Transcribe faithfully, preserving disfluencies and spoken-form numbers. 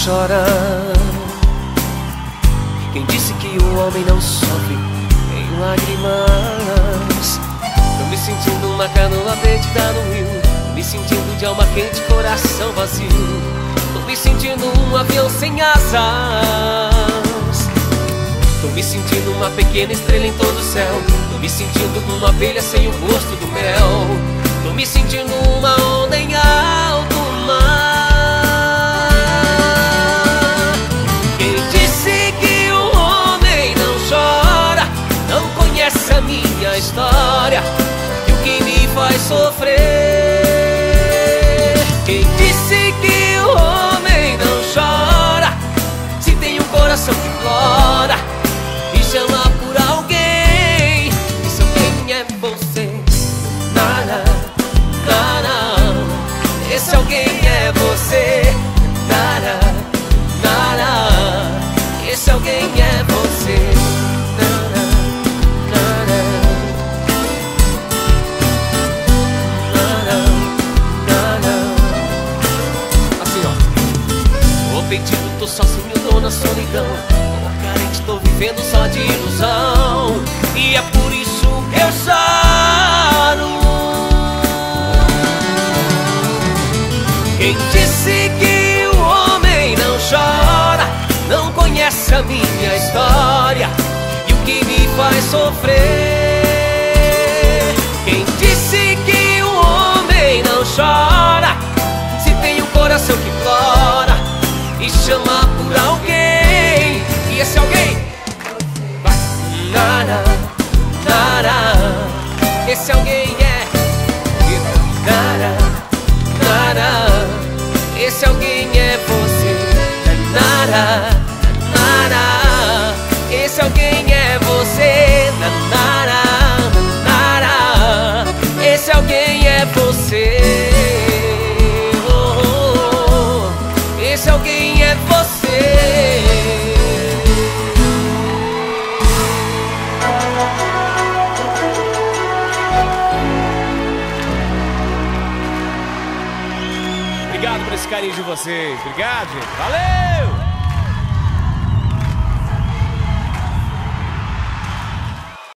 chora. Quem disse que o homem não sofre em lágrimas? Tô me sentindo uma canoa perdida no rio, tô me sentindo de alma quente, coração vazio. Tô me sentindo um avião sem asas, tô me sentindo uma pequena estrela em todo o céu, tô me sentindo uma abelha sem o gosto do mel, tô me sentindo uma onda em alto mar. Quem disse que o homem não chora não conhece a minha história e o que me faz sofrer. Quem disse que o homem não chora se tem um coração que implora e chama por alguém? E se alguém é você? Nada, nada. Esse alguém é você? Nada, nada. Esse alguém é você? Nada, nada. Nada, nada. Assim, ó. Tô perdido, tô sozinho, tô na solidão, tô vivendo só de ilusão, e é por isso que eu choro. Quem disse que o homem não chora não conhece a minha história e o que me faz sofrer. Quem disse que o homem não chora se tem um coração que implora e chama por alguém? E esse alguém? Vai. Nada, nada. Esse alguém é nada, nada. Esse alguém é você. Nada, nada. Esse alguém é você. Nada, nada. Esse alguém é você. Oh, oh, oh. Esse alguém é você. Obrigado por esse carinho de vocês. Obrigado, gente. Valeu!